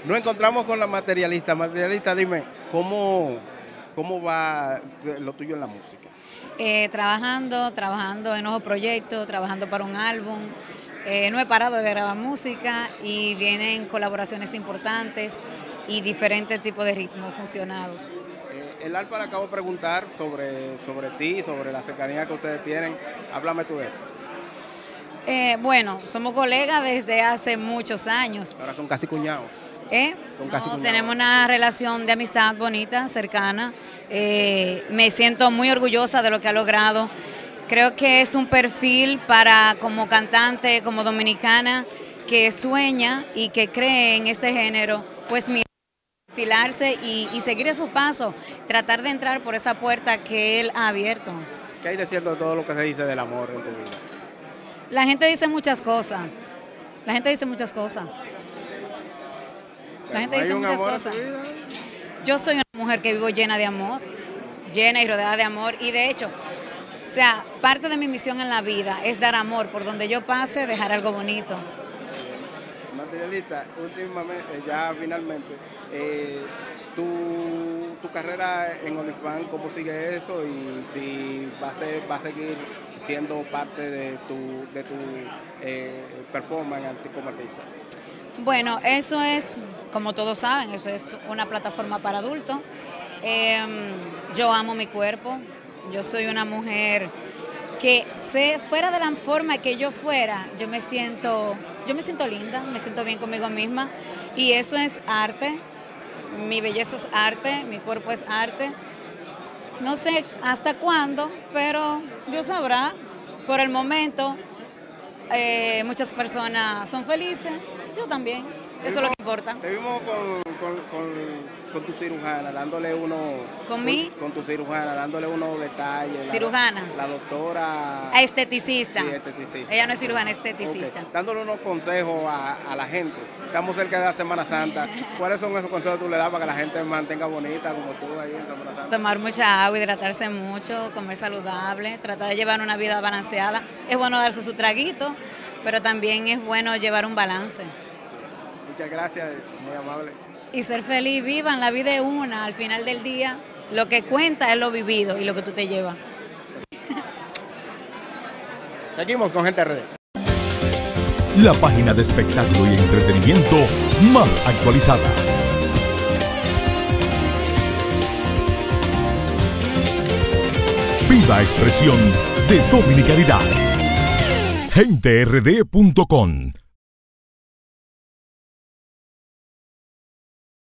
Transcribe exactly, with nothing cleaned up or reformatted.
Nos encontramos con la materialista. Materialista, dime, ¿cómo, cómo va lo tuyo en la música? Eh, trabajando, trabajando en nuevos proyectos, trabajando para un álbum. Eh, no he parado de grabar música y vienen colaboraciones importantes y diferentes tipos de ritmos funcionados. Eh, el Alfa le acabo de preguntar sobre, sobre ti, sobre la cercanía que ustedes tienen. Háblame tú de eso. Eh, bueno, somos colegas desde hace muchos años. Ahora son casi cuñados. ¿Eh? Son casi no, cuñados. Tenemos una relación de amistad bonita, cercana. Eh, me siento muy orgullosa de lo que ha logrado. Creo que es un perfil para como cantante, como dominicana, que sueña y que cree en este género, pues mira, enfilarse y, y seguir esos pasos, tratar de entrar por esa puerta que él ha abierto. ¿Qué hay de cierto de todo lo que se dice del amor en tu vida? La gente dice muchas cosas. La gente dice muchas cosas. La gente dice muchas cosas. Yo soy una mujer que vivo llena de amor, llena y rodeada de amor, y de hecho, o sea, parte de mi misión en la vida es dar amor, por donde yo pase, dejar algo bonito. Materialista, últimamente, ya finalmente, eh, tu, tu carrera en OnlyFans, ¿cómo sigue eso? Y si va a, ser, va a seguir siendo parte de tu, de tu eh, performance como artista. Bueno, eso es, como todos saben, eso es una plataforma para adultos. Eh, yo amo mi cuerpo. Yo soy una mujer que sé, fuera de la forma que yo fuera, yo me siento, yo me siento linda, me siento bien conmigo misma, y eso es arte. Mi belleza es arte, mi cuerpo es arte. No sé hasta cuándo, pero Dios sabrá. Por el momento, eh, muchas personas son felices, yo también. Eso es lo que importa. Te vimos con, con, con, con tu cirujana, dándole uno... ¿Con mí? Con tu cirujana, dándole unos detalles. ¿Cirujana? La, la doctora... Esteticista. Sí, esteticista. Ella no es cirujana, es esteticista. Okay. Dándole unos consejos a, a la gente. Estamos cerca de la Semana Santa. ¿Cuáles son esos consejos que tú le das para que la gente mantenga bonita como tú ahí en Semana Santa? Tomar mucha agua, hidratarse mucho, comer saludable, tratar de llevar una vida balanceada. Es bueno darse su traguito, pero también es bueno llevar un balance. Muchas gracias, muy amable. Y ser feliz, vivan, la vida es una, al final del día, lo que cuenta es lo vivido y lo que tú te llevas. Seguimos con Gente R D. La página de espectáculo y entretenimiento más actualizada. Viva expresión de dominicanidad. gente r d punto com